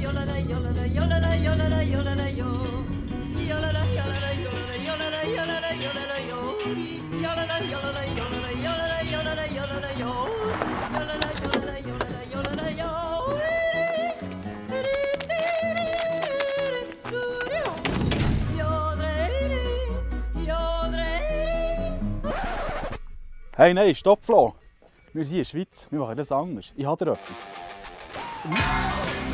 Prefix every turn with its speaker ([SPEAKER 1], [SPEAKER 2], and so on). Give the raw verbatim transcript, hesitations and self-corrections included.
[SPEAKER 1] Hey, nein, stopp, Flo! Wir sind in der Schweiz, wir machen das anders. Ich habe dir etwas.